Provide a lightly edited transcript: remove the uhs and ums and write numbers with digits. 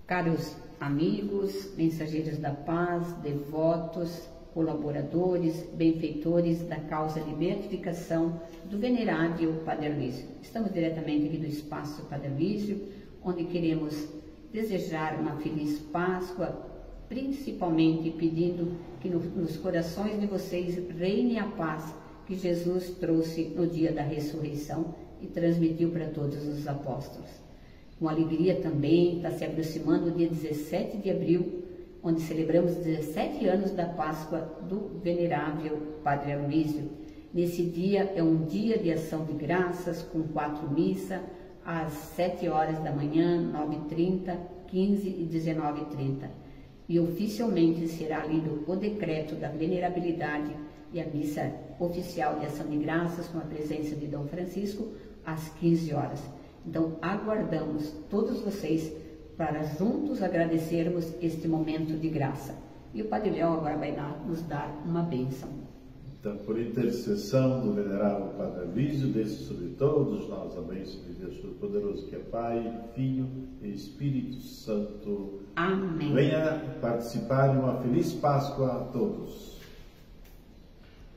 Caros amigos, mensageiros da paz, devotos, colaboradores, benfeitores da causa de beatificação do venerável Padre Aloísio. Estamos diretamente aqui do Espaço Padre Aloísio, onde queremos desejar uma feliz Páscoa, principalmente pedindo que nos corações de vocês reine a paz que Jesus trouxe no dia da ressurreição e transmitiu para todos os apóstolos. Com alegria também está se aproximando o dia 17 de abril, onde celebramos 17 anos da Páscoa do venerável Padre Aloísio. Nesse dia é um dia de ação de graças, com 4 missas, às 7 horas da manhã, 9h30, 15 e 19h30. E oficialmente será lido o decreto da venerabilidade e a missa oficial de ação de graças, com a presença de Dom Francisco, às 15 horas. Então, aguardamos todos vocês para juntos agradecermos este momento de graça. E o Padre Léo agora vai nos dar uma bênção. Então, por intercessão do venerável Padre Aloísio, desça sobre todos nós a bênção de Deus Todo-Poderoso, que é Pai, Filho e Espírito Santo. Amém. Venha participar de uma feliz Páscoa a todos.